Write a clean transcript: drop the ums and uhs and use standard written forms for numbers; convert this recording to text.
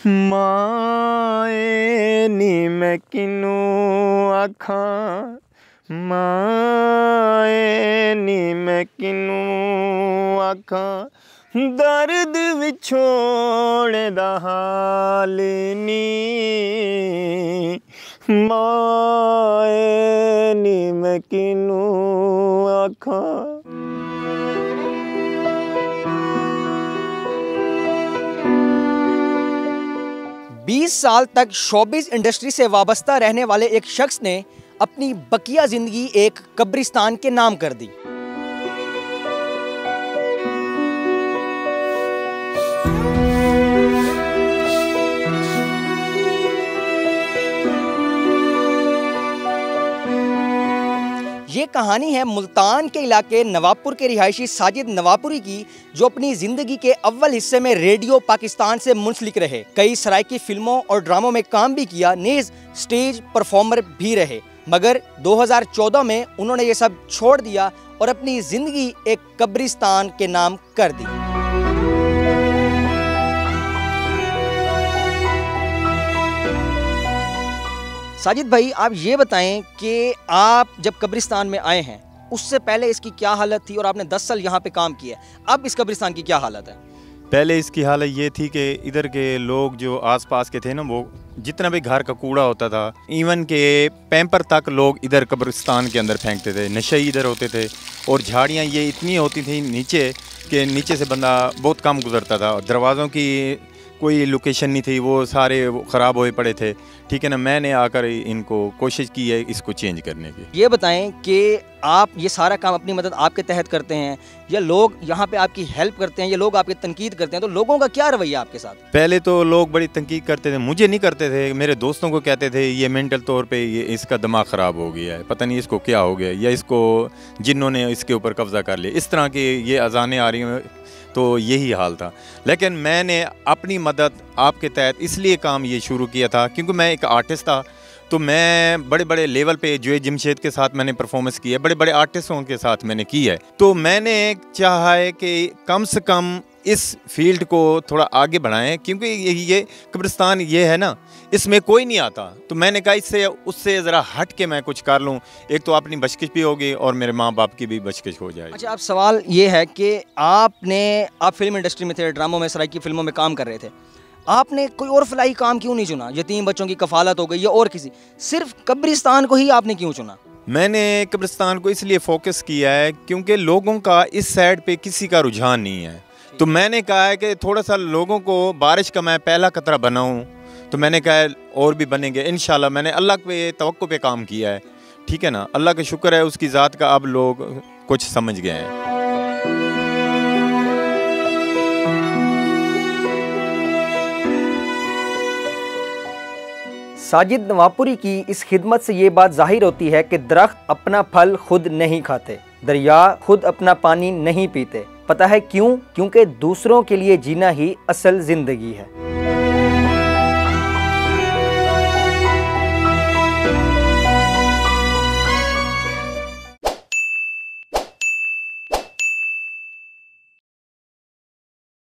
माए नी मैं किनू आखां, माए नी मैं किनू आखां, दर्द विछोड़े दा हाल नी, माए नी मैं किनू आखां। 20 साल तक शोबिज़ इंडस्ट्री से वाबस्ता रहने वाले एक शख्स ने अपनी बकिया ज़िंदगी एक कब्रिस्तान के नाम कर दी। ये कहानी है मुल्तान के इलाके नवाबपुर के रिहायशी साजिद नवाबपुरी की, जो अपनी ज़िंदगी के अव्वल हिस्से में रेडियो पाकिस्तान से मुंसलिक रहे। कई सराइकी फिल्मों और ड्रामों में काम भी किया, नेज़ स्टेज परफॉर्मर भी रहे, मगर 2014 में उन्होंने ये सब छोड़ दिया और अपनी ज़िंदगी एक कब्रिस्तान के नाम कर दी। साजिद भाई, आप ये बताएं कि आप जब कब्रिस्तान में आए हैं उससे पहले इसकी क्या हालत थी, और आपने 10 साल यहाँ पे काम किया, अब इस कब्रिस्तान की क्या हालत है? पहले इसकी हालत ये थी कि इधर के लोग जो आसपास के थे ना, वो जितना भी घर का कूड़ा होता था, इवन के पैम्पर तक लोग इधर कब्रिस्तान के अंदर फेंकते थे। नशे इधर होते थे और झाड़ियाँ ये इतनी होती थी नीचे कि नीचे से बंदा बहुत कम गुजरता था। दरवाज़ों की कोई लोकेशन नहीं थी, वो सारे ख़राब हुए पड़े थे। ठीक है ना, मैंने आकर इनको कोशिश की है इसको चेंज करने की। ये बताएं कि आप ये सारा काम अपनी मदद आपके तहत करते हैं या लोग यहाँ पे आपकी हेल्प करते हैं या लोग आपकी तनकीद करते हैं, तो लोगों का क्या रवैया आपके साथ? पहले तो लोग बड़ी तनकीद करते थे, मुझे नहीं करते थे, मेरे दोस्तों को कहते थे ये मेंटल तौर पे ये इसका दिमाग ख़राब हो गया है, पता नहीं इसको क्या हो गया, या इसको जिन्होंने इसके ऊपर कब्ज़ा कर लिया, इस तरह की ये अज़ानें आ रही हैं। तो यही हाल था। लेकिन मैंने अपनी मदद आपके तहत इसलिए काम ये शुरू किया था क्योंकि मैं एक आर्टिस्ट था, तो मैं बड़े बड़े लेवल पे जो जमशेद के साथ मैंने परफॉर्मेंस की है, बड़े बड़े आर्टिस्टों के साथ मैंने की है, तो मैंने चाहा है कि कम से कम इस फील्ड को थोड़ा आगे बढ़ाएं, क्योंकि ये कब्रिस्तान ये है ना, इसमें कोई नहीं आता। तो मैंने कहा इससे उससे ज़रा हट के मैं कुछ कर लूँ, एक तो अपनी बचकिश भी होगी और मेरे माँ बाप की भी बचकिश हो जाएगी। अच्छा, अब सवाल ये है कि आप फिल्म इंडस्ट्री में थे, ड्रामों में, सराइकी फिल्मों में काम कर रहे थे, आपने कोई और फलाही काम क्यों नहीं चुना? यतीम बच्चों की कफालत हो गई या और किसी, सिर्फ कब्रिस्तान को ही आपने क्यों चुना? मैंने कब्रिस्तान को इसलिए फोकस किया है क्योंकि लोगों का इस साइड पे किसी का रुझान नहीं है। तो मैंने कहा है कि थोड़ा सा लोगों को बारिश का मैं पहला कतरा बनाऊं, तो मैंने कहा और भी बनेंगे इंशाल्लाह। मैंने अल्लाह पे तवक्को पे काम किया है, ठीक है ना, अल्लाह का शुक्र है उसकी ज़ात का, अब लोग कुछ समझ गए हैं। साजिद नवाबपुरी की इस खिदमत से ये बात जाहिर होती है कि दरख्त अपना फल खुद नहीं खाते, दरिया खुद अपना पानी नहीं पीते। पता है क्यों? क्योंकि दूसरों के लिए जीना ही असल ज़िंदगी है।